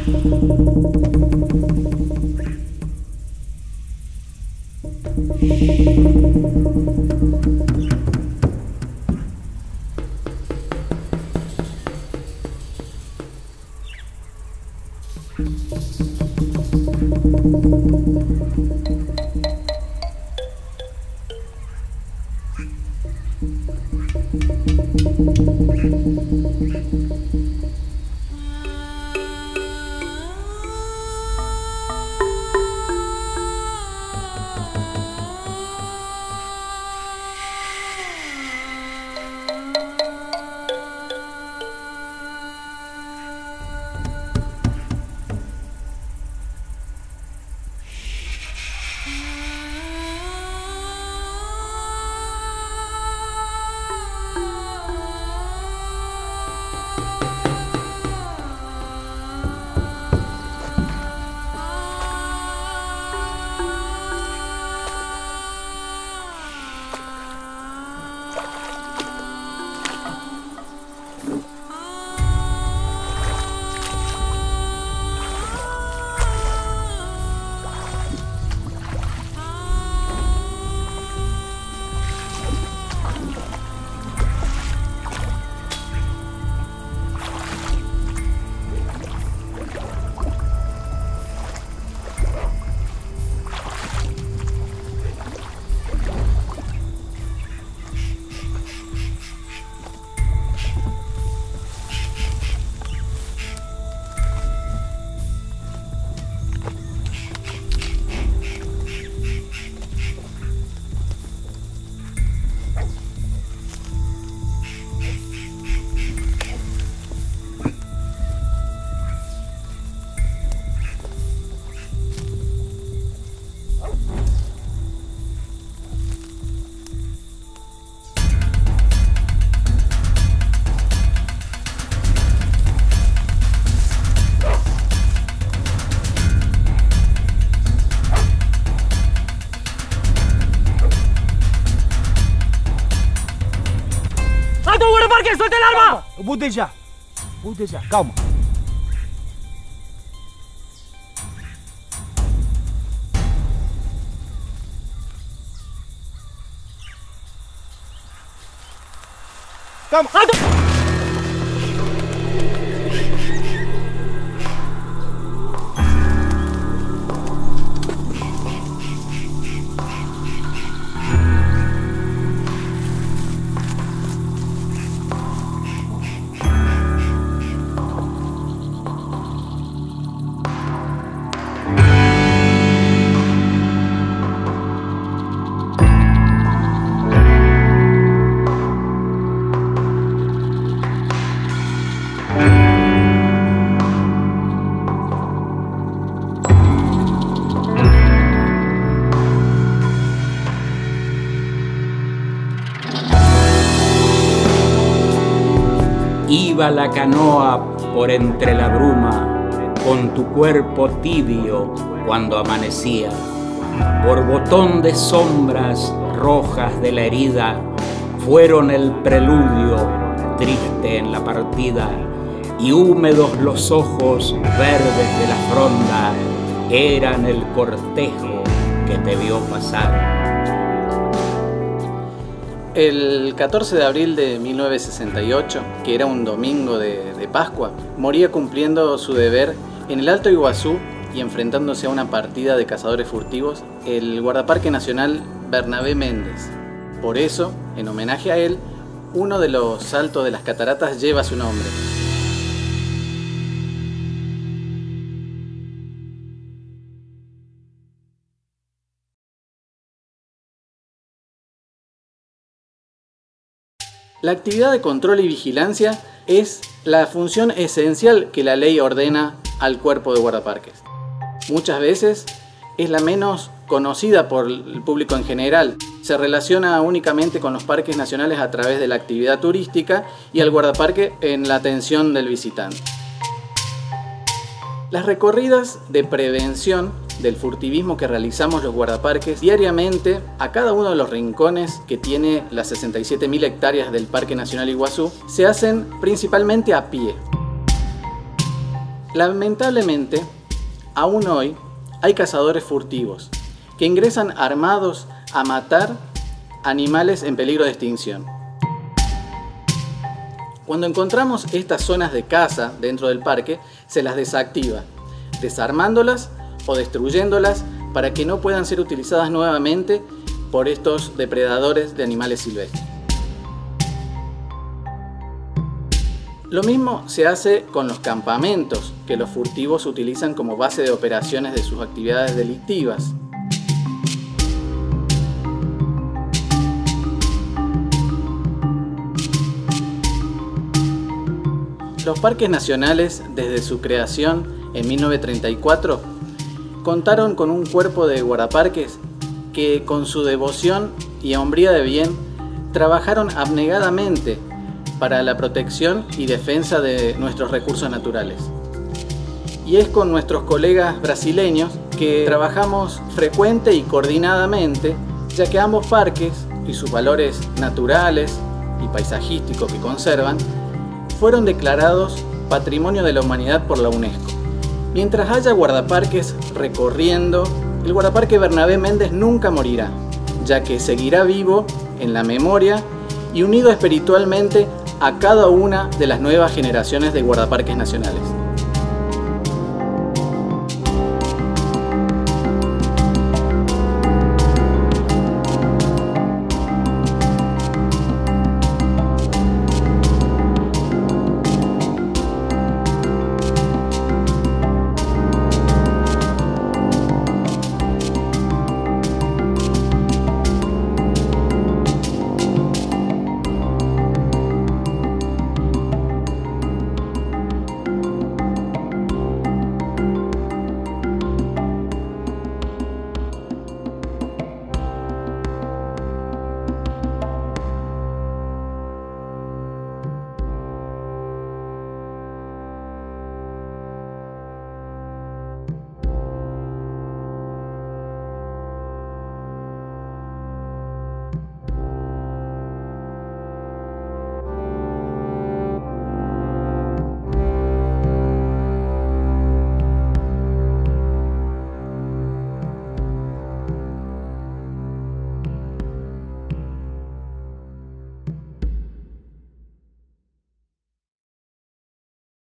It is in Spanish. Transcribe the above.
Parque, suelta el arma! Botella, calma. Calma. Iba la canoa por entre la bruma, con tu cuerpo tibio cuando amanecía. Borbotón de sombras rojas de la herida, fueron el preludio triste en la partida, y húmedos los ojos verdes de la fronda, eran el cortejo que te vio pasar. El 14 de abril de 1968, que era un domingo de Pascua, moría cumpliendo su deber en el Alto Iguazú y enfrentándose a una partida de cazadores furtivos el guardaparque nacional Bernabé Méndez. Por eso, en homenaje a él, uno de los saltos de las cataratas lleva su nombre. La actividad de control y vigilancia es la función esencial que la ley ordena al cuerpo de guardaparques. Muchas veces es la menos conocida por el público en general. Se relaciona únicamente con los parques nacionales a través de la actividad turística y al guardaparque en la atención del visitante. Las recorridas de prevención del furtivismo que realizamos los guardaparques diariamente a cada uno de los rincones que tiene las 67.000 hectáreas del Parque Nacional Iguazú se hacen principalmente a pie. Lamentablemente, aún hoy hay cazadores furtivos que ingresan armados a matar animales en peligro de extinción. Cuando encontramos estas zonas de caza dentro del parque, se las desactiva, desarmándolas o destruyéndolas para que no puedan ser utilizadas nuevamente por estos depredadores de animales silvestres. Lo mismo se hace con los campamentos que los furtivos utilizan como base de operaciones de sus actividades delictivas. Los parques nacionales, desde su creación en 1934, contaron con un cuerpo de guardaparques que, con su devoción y hombría de bien, trabajaron abnegadamente para la protección y defensa de nuestros recursos naturales. Y es con nuestros colegas brasileños que trabajamos frecuente y coordinadamente, ya que ambos parques y sus valores naturales y paisajísticos que conservan fueron declarados Patrimonio de la Humanidad por la UNESCO. Mientras haya guardaparques recorriendo, el guardaparque Bernabé Méndez nunca morirá, ya que seguirá vivo en la memoria y unido espiritualmente a cada una de las nuevas generaciones de guardaparques nacionales.